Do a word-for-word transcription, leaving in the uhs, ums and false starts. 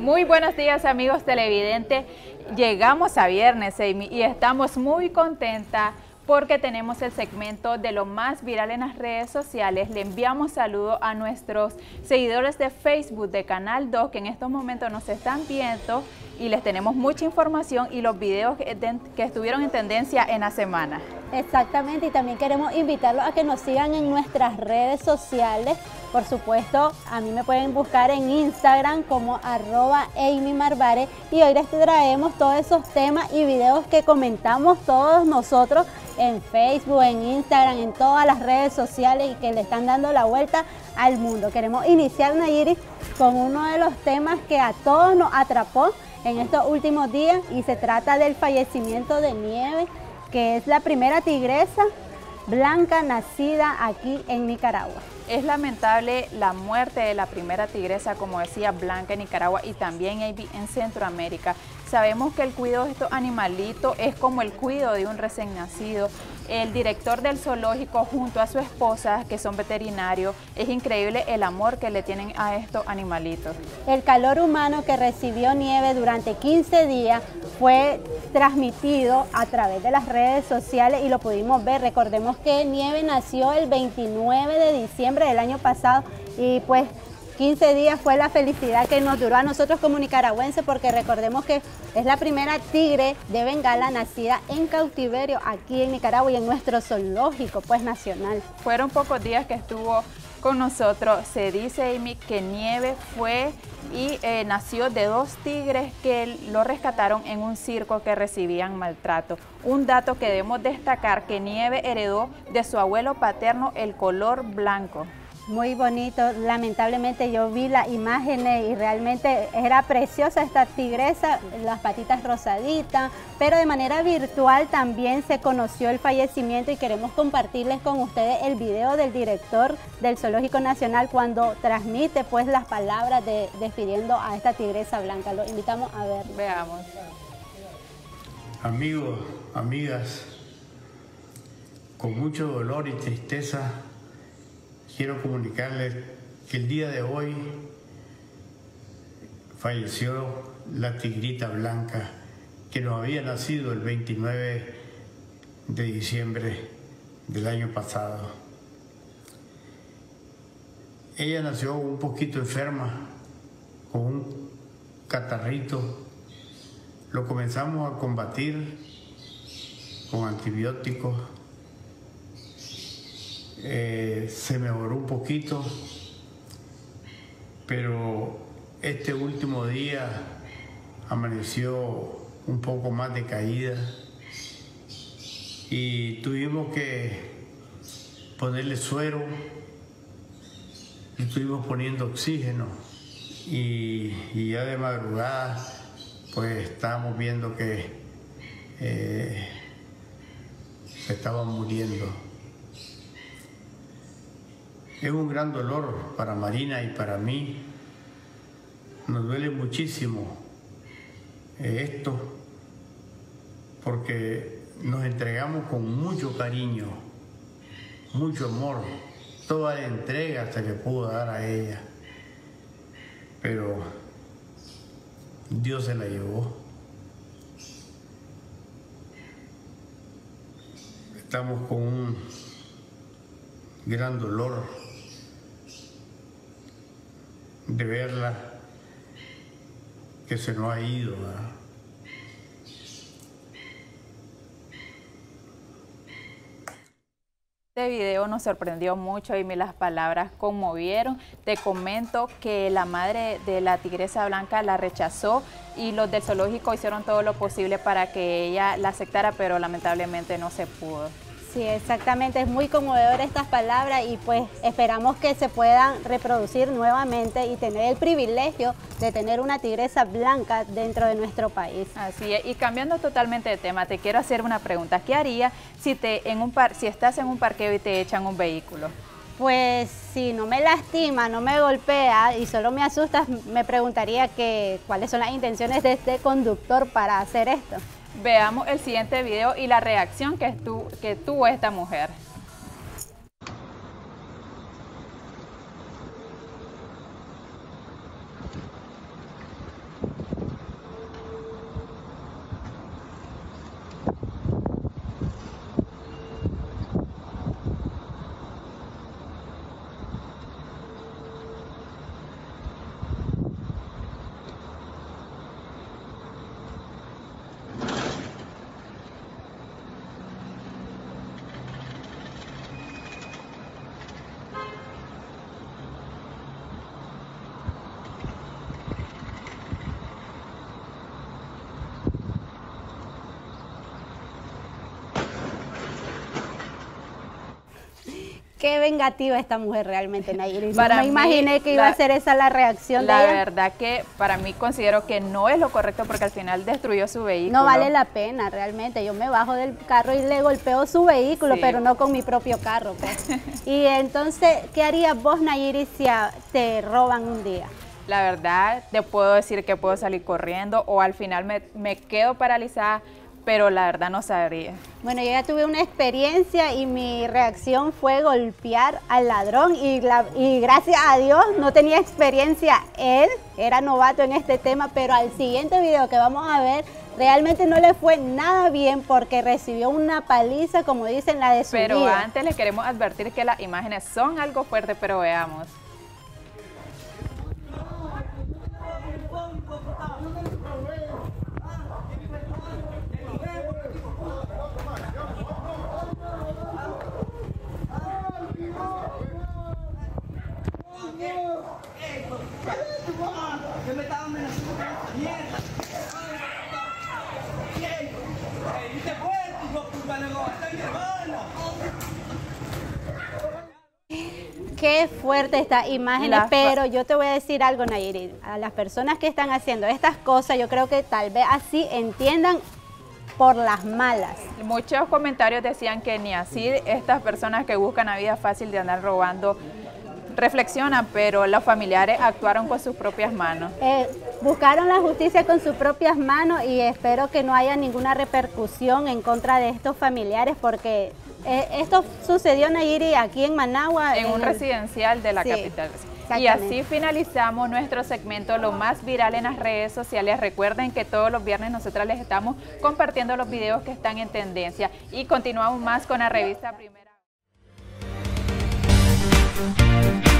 Muy buenos días, amigos televidentes. Llegamos a viernes, Amy, y estamos muy contentas porque tenemos el segmento de lo más viral en las redes sociales. Le enviamos saludos a nuestros seguidores de Facebook de Canal dos que en estos momentos nos están viendo y les tenemos mucha información y los videos que, de, que estuvieron en tendencia en la semana. Exactamente, y también queremos invitarlos a que nos sigan en nuestras redes sociales. Por supuesto, a mí me pueden buscar en Instagram como arroba Amy Marvare, y hoy les traemos todos esos temas y videos que comentamos todos nosotros en Facebook, en Instagram, en todas las redes sociales y que le están dando la vuelta al mundo. Queremos iniciar, Nayiri, con uno de los temas que a todos nos atrapó en estos últimos días, y se trata del fallecimiento de Nieve, que es la primera tigresa blanca nacida aquí en Nicaragua. Es lamentable la muerte de la primera tigresa, como decía, blanca en Nicaragua y también en Centroamérica. Sabemos que el cuidado de estos animalitos es como el cuidado de un recién nacido. El director del zoológico junto a su esposa, que son veterinarios, es increíble el amor que le tienen a estos animalitos. El calor humano que recibió Nieve durante quince días fue transmitido a través de las redes sociales y lo pudimos ver. Recordemos que Nieve nació el veintinueve de diciembre del año pasado y pues quince días fue la felicidad que nos duró a nosotros como nicaragüenses, porque recordemos que es la primera tigre de Bengala nacida en cautiverio aquí en Nicaragua y en nuestro zoológico pues nacional. Fueron pocos días que estuvo con nosotros. Se dice, Amy, que Nieve fue y eh, nació de dos tigres que lo rescataron en un circo que recibían maltrato. Un dato que debemos destacar, que Nieve heredó de su abuelo paterno el color blanco. Muy bonito, lamentablemente yo vi las imágenes y realmente era preciosa esta tigresa, las patitas rosaditas, pero de manera virtual también se conoció el fallecimiento y queremos compartirles con ustedes el video del director del Zoológico Nacional cuando transmite pues las palabras de despidiendo a esta tigresa blanca. Lo invitamos a ver. Veamos. Amigos, amigas, con mucho dolor y tristeza, quiero comunicarles que el día de hoy falleció la tigrita blanca que nos había nacido el veintinueve de diciembre del año pasado. Ella nació un poquito enferma, con un catarrito. Lo comenzamos a combatir con antibióticos. Eh, se mejoró un poquito, pero este último día amaneció un poco más decaída y tuvimos que ponerle suero, y estuvimos poniendo oxígeno y, y ya de madrugada pues estábamos viendo que eh, se estaba muriendo. Es un gran dolor para Marina y para mí. Nos duele muchísimo esto porque nos entregamos con mucho cariño, mucho amor. Toda la entrega se le pudo dar a ella, pero Dios se la llevó. Estamos con un gran dolor de verla que se nos ha ido, ¿verdad? Este video nos sorprendió mucho y las palabras conmovieron. Te comento que la madre de la tigresa blanca la rechazó y los del zoológico hicieron todo lo posible para que ella la aceptara, pero lamentablemente no se pudo. Sí, exactamente, es muy conmovedor estas palabras y pues esperamos que se puedan reproducir nuevamente y tener el privilegio de tener una tigresa blanca dentro de nuestro país. Así es, y cambiando totalmente de tema, te quiero hacer una pregunta. ¿Qué harías si, te, en un par, si estás en un parqueo y te echan un vehículo? Pues si no me lastima, no me golpea y solo me asusta, me preguntaría que, cuáles son las intenciones de este conductor para hacer esto. Veamos el siguiente video y la reacción que, tu, que tuvo esta mujer. Qué vengativa esta mujer realmente, Nayiri. Para no me mí, imaginé que iba la, a ser esa la reacción la de ella. La verdad que para mí considero que no es lo correcto porque al final destruyó su vehículo. No vale la pena realmente. Yo me bajo del carro y le golpeo su vehículo, sí, pero no con mi propio carro, pues. Y entonces, ¿qué harías vos, Nayiri, si a, te roban un día? La verdad, te puedo decir que puedo salir corriendo o al final me, me quedo paralizada, pero la verdad no sabría. Bueno, yo ya tuve una experiencia y mi reacción fue golpear al ladrón y, la, y gracias a Dios no tenía experiencia él, era novato en este tema, pero al siguiente video que vamos a ver realmente no le fue nada bien porque recibió una paliza, como dicen, la de su vida. Pero antes les queremos advertir que las imágenes son algo fuertes, pero veamos. Yo me estaba amenazando con esta mierda. ¡Ey, te fuerte, hijo de puta, luego! ¡Está mi hermana! Qué fuerte estas imágenes, La pero yo te voy a decir algo, Nayiri. A las personas que están haciendo estas cosas, yo creo que tal vez así entiendan por las malas. Muchos comentarios decían que ni así estas personas que buscan la vida fácil de andar robando reflexionan, pero los familiares actuaron con sus propias manos. Eh, buscaron la justicia con sus propias manos y espero que no haya ninguna repercusión en contra de estos familiares porque eh, esto sucedió, Nayiri, aquí en Managua. En, en un el... residencial de la sí, capital. Y así finalizamos nuestro segmento Lo Más Viral en las Redes Sociales. Recuerden que todos los viernes nosotras les estamos compartiendo los videos que están en tendencia y continuamos más con la revista Primera.